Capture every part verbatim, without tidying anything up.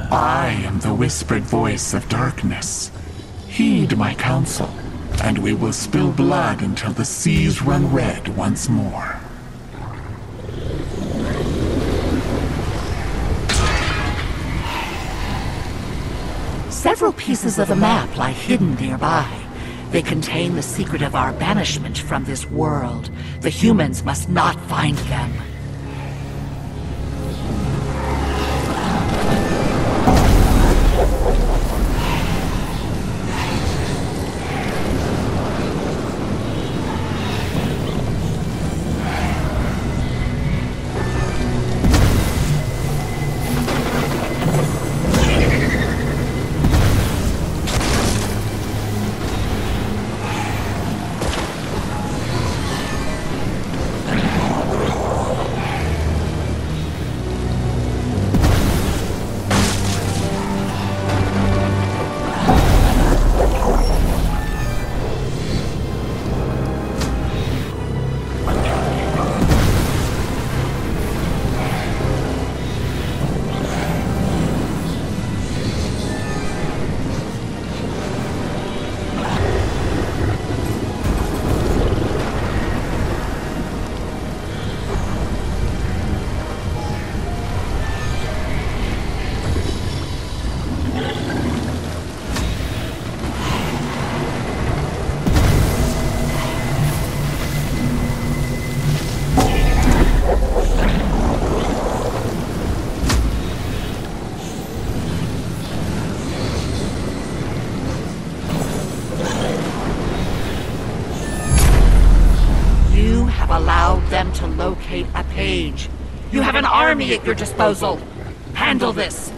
I am the whispered voice of darkness. Heed my counsel, and we will spill blood until the seas run red once more. Several pieces of the map lie hidden nearby. They contain the secret of our banishment from this world. The humans must not find them. Them to locate a page. You have an army at your disposal. Handle this.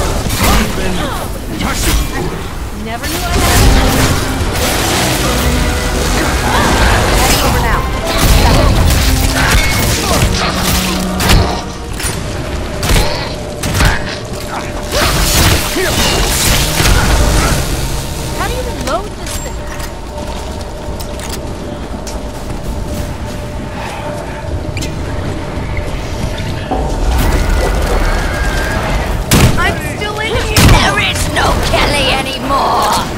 Never knew I had load this thing. I'm still in here. There is no Kelly anymore.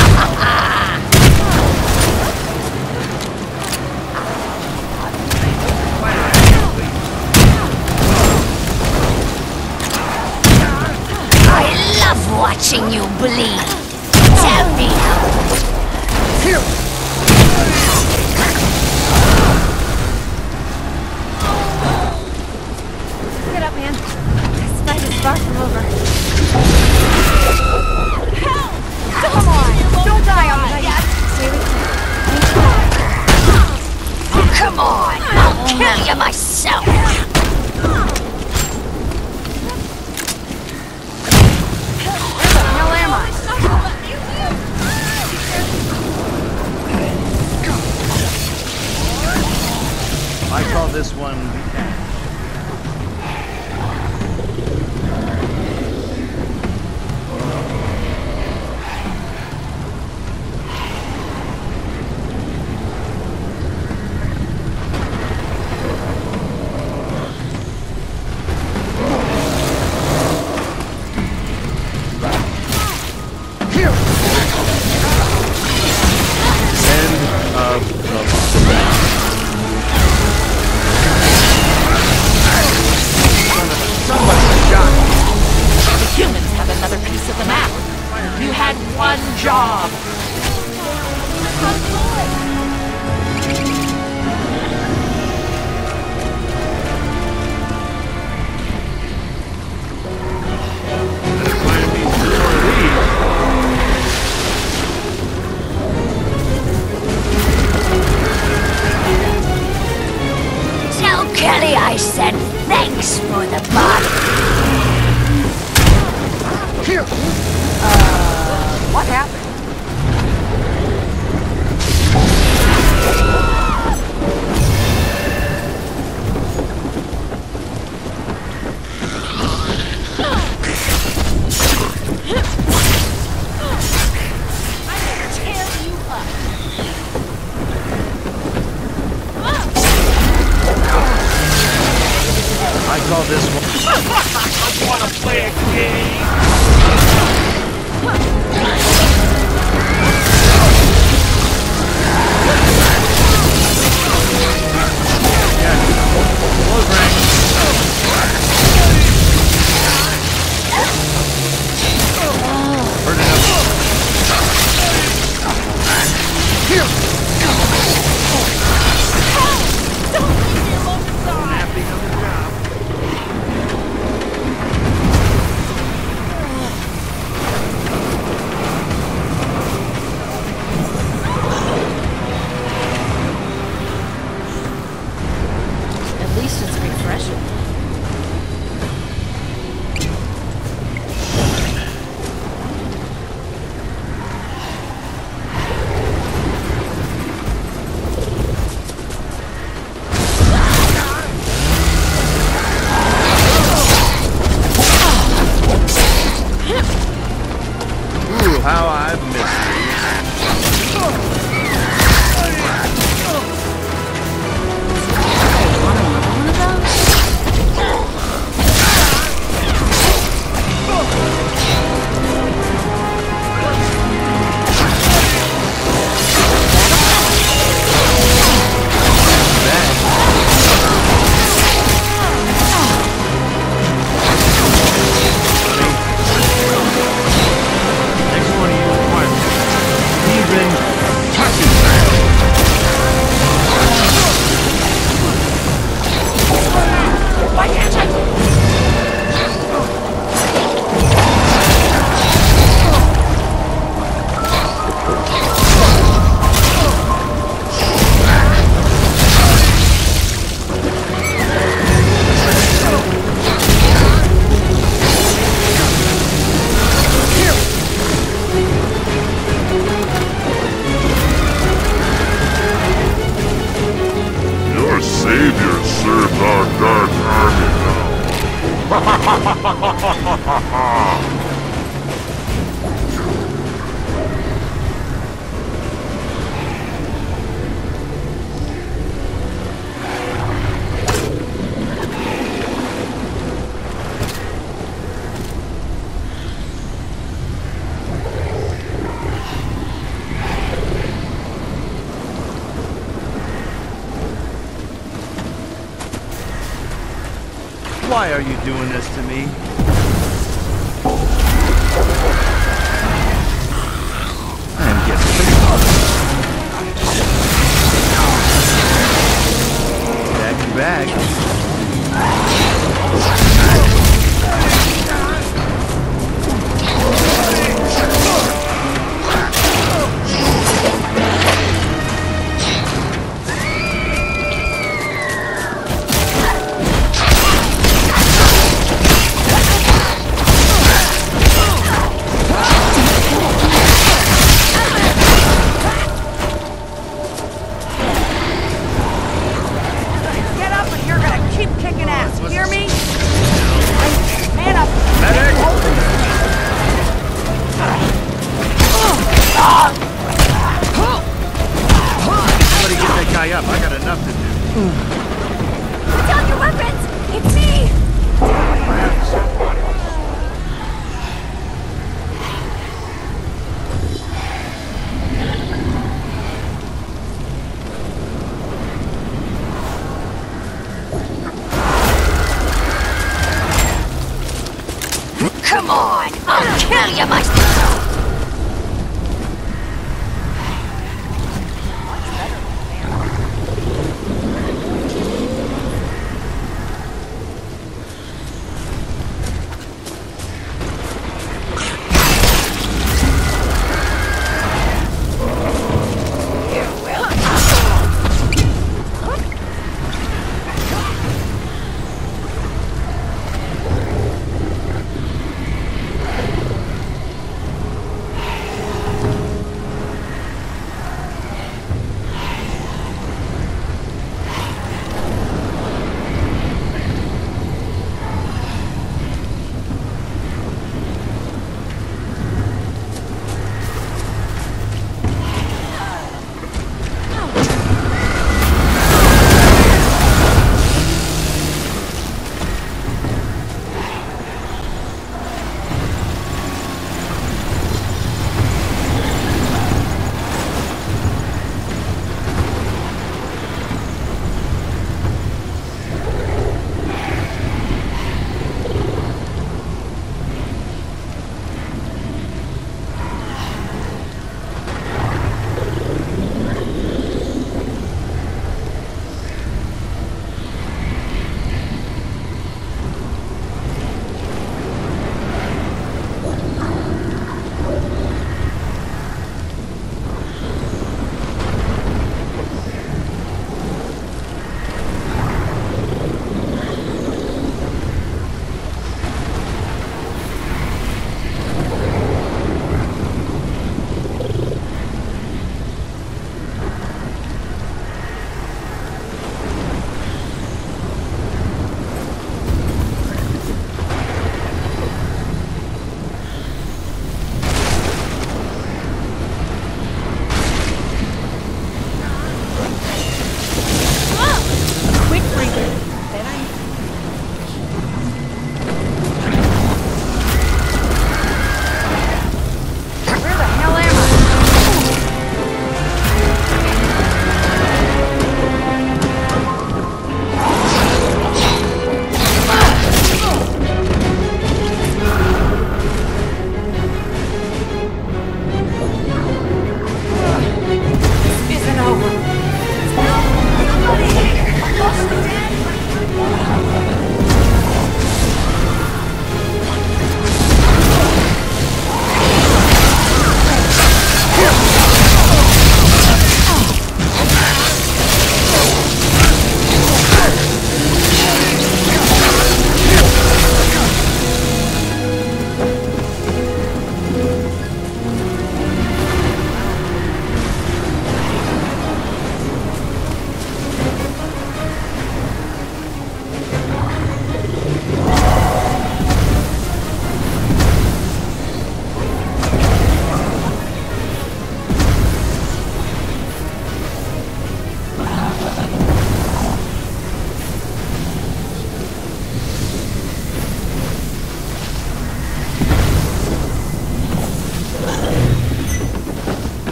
I love watching you bleed. Tell me how. Get up, man. This fight is far from over. Help! Come on! Don't die on me! Stay with me. Come on! I'll kill you myself! Where the hell am I? I call this one... Humans have another piece of the map. You had one job. Tell Kelly I said thanks for the body. Uh, what happened? I call this one... I wanna play a game! Why are you doing this to me? And get Bag bag.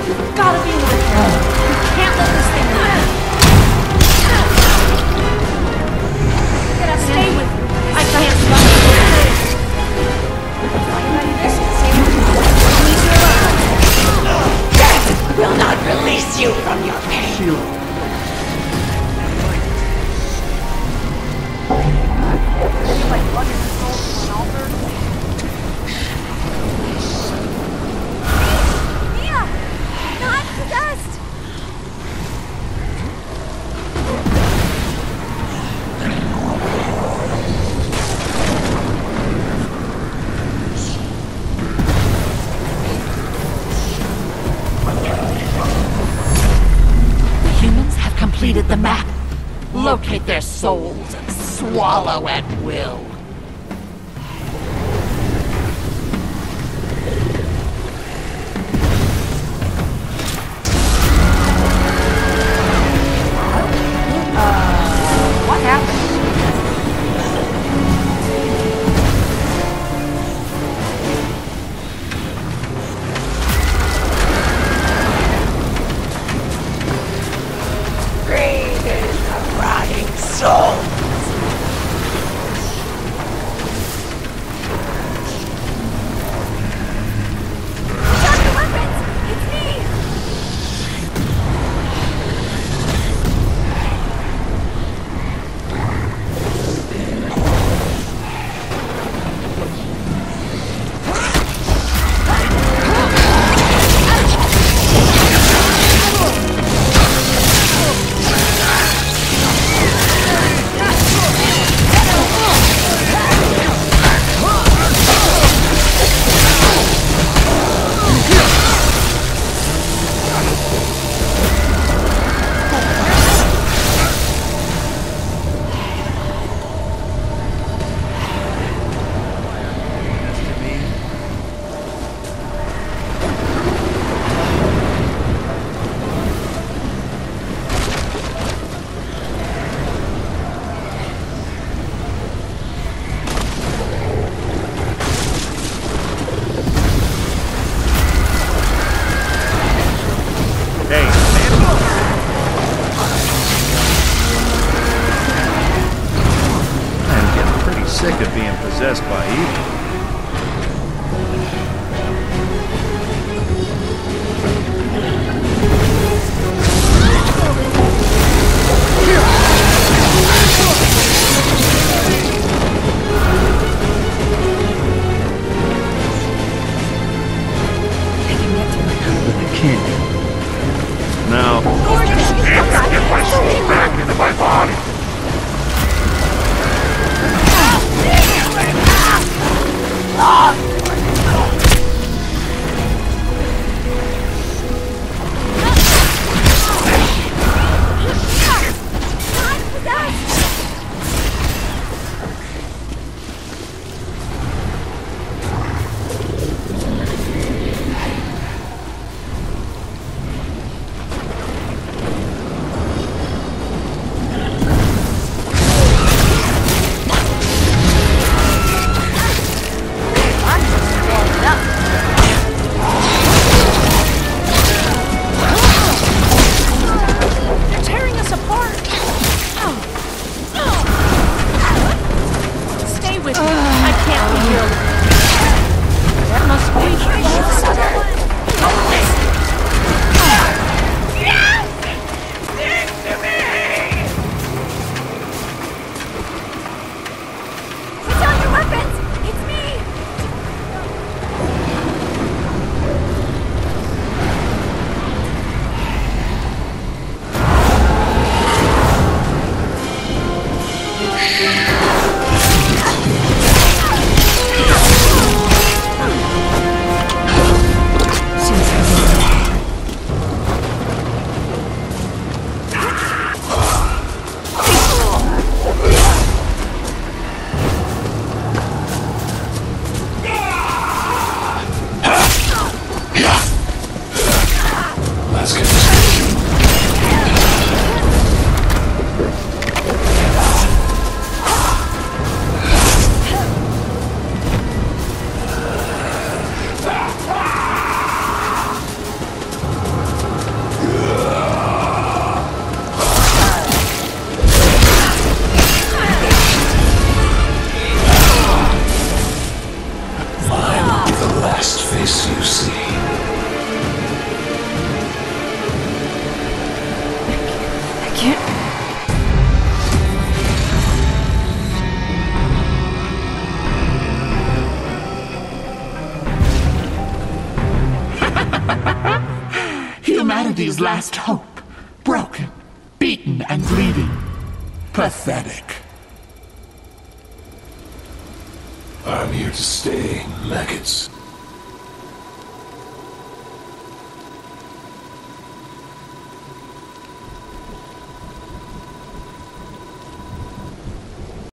Gotta be more careful. Can't let this thing run. Get up, stay with me. I can't stop it. Death will not release you from your pain. Sheila. Mia! Not possessed! The humans have completed the map. Locate their souls and swallow at will. What happened? Breathe in the rotting soul. Drop your weapons! It's me! Hey, man. I'm getting pretty sick of being possessed by evil. I can't. Now, Get my soul back into my body! Humanity's last hope. Broken, beaten, and bleeding. Pathetic. I'm here to stay, maggots.